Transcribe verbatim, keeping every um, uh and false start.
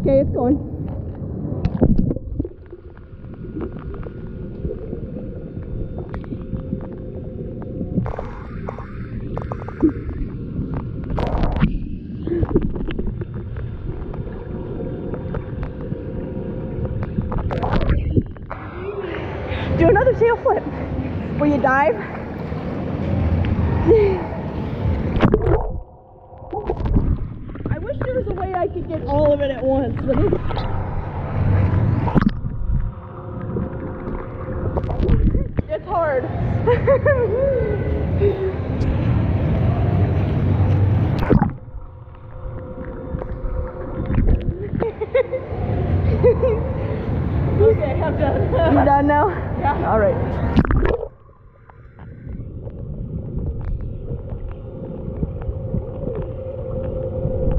Okay, it's going. Do another tail flip where you dive. I wish there was a way I could get all of it at once, but it's... it's hard. Okay, I'm done. You're done now? Yeah. All right.